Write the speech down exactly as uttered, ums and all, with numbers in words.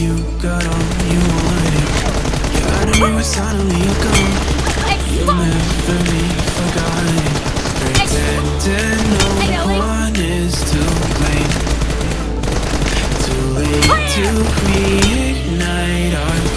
you got all you wanted. You out of me, suddenly you're gone. You'll never be forgotten. Pretending no one is to blame. Too late to reignite our